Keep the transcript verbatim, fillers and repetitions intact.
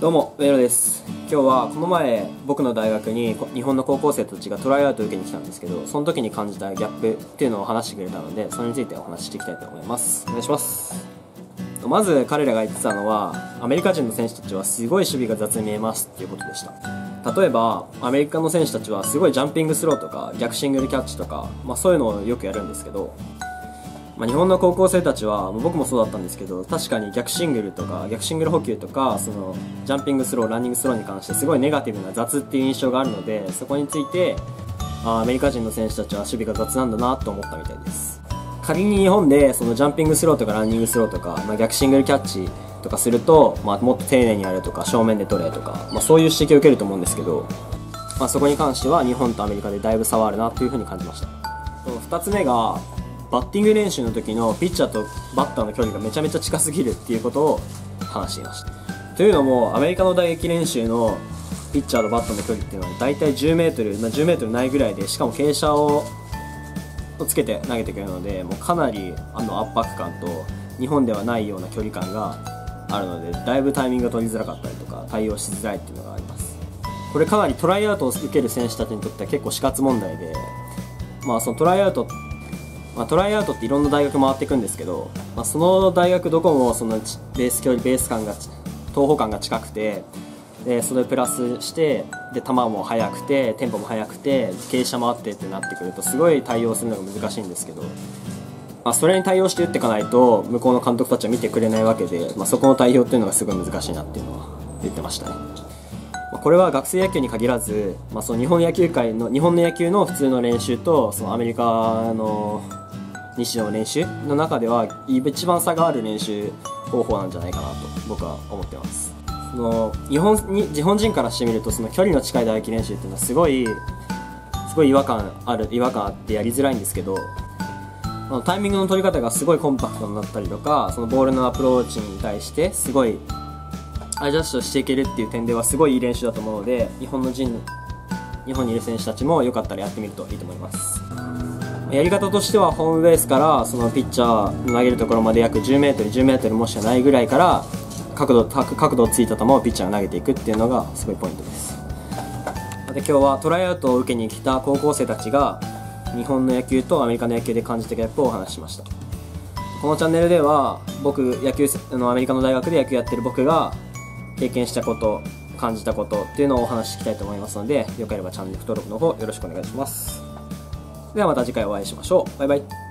どうも、上野です。今日はこの前僕の大学に日本の高校生たちがトライアウトを受けに来たんですけど、その時に感じたギャップっていうのを話してくれたので、それについてお話ししていきたいと思います。お願いします。まず彼らが言ってたのは、アメリカ人の選手たちはすごい守備が雑に見えますっていうことでした。例えばアメリカの選手たちはすごいジャンピングスローとか逆シングルキャッチとか、まあ、そういうのをよくやるんですけど、まあ、日本の高校生たちは僕もそうだったんですけど、確かに逆シングルとか逆シングル補給とか、そのジャンピングスロー、ランニングスローに関してすごいネガティブな雑っていう印象があるので、そこについてあアメリカ人の選手たちは守備が雑なんだなと思ったみたいです。仮に日本でそのジャンピングスローとかランニングスローとか、まあ、逆シングルキャッチとかすると、まあ、もっと丁寧にやるとか正面で取れとか、まあ、そういう指摘を受けると思うんですけど、まあ、そこに関しては日本とアメリカでだいぶ差はあるなというふうに感じました。ふたつめがバッティング練習の時のピッチャーとバッターの距離がめちゃめちゃ近すぎるっていうことを話していました。というのもアメリカの打撃練習のピッチャーとバッターの距離っていうのはだいたいじゅうメートル、まあ、じゅうメートルないぐらいで、しかも傾斜をつけて投げてくるので、もうかなりあの圧迫感と日本ではないような距離感があるので、だいぶタイミングが取りづらかったりとか対応しづらいっていうのがあります。これかなりトライアウトを受ける選手たちにとっては結構死活問題で、まあそのトライアウトまあ、トライアウトっていろんな大学回っていくんですけど、まあ、その大学どこもそのベース距離、ベース感が投法感が近くて、でそれプラスしてで球も速くてテンポも速くて傾斜もあってってなってくると、すごい対応するのが難しいんですけど、まあ、それに対応して打っていかないと向こうの監督たちは見てくれないわけで、まあ、そこの対応っていうのがすごい難しいなっていうのは言ってましたね。まあ、これは学生野球に限らず、まあ、その日本野球界の日本の野球の普通の練習とそのアメリカの西の練習の中では一番差がある練習方法なんじゃないかなと僕は思ってます。その日本に日本人からしてみると、その距離の近い打撃練習っていうのはすごいすごい違和感ある違和感あってやりづらいんですけど、タイミングの取り方がすごいコンパクトになったりとか、そのボールのアプローチに対してすごいアジャストしていけるっていう点ではすごいいい練習だと思うので、日本の人日本にいる選手たちもよかったらやってみるといいと思います。やり方としてはホームベースからそのピッチャーの投げるところまで約じゅうメートル、じゅうメートルもしかないぐらいから角度角度をついた球をピッチャーが投げていくっていうのがすごいポイントです。で今日はトライアウトを受けに来た高校生たちが日本の野球とアメリカの野球で感じたギャップをお話ししました。このチャンネルでは僕野球あのアメリカの大学で野球やってる僕が経験したこと、感じたことっていうのをお話ししていきたいと思いますので、よければチャンネル登録の方よろしくお願いします。ではまた次回お会いしましょう。バイバイ。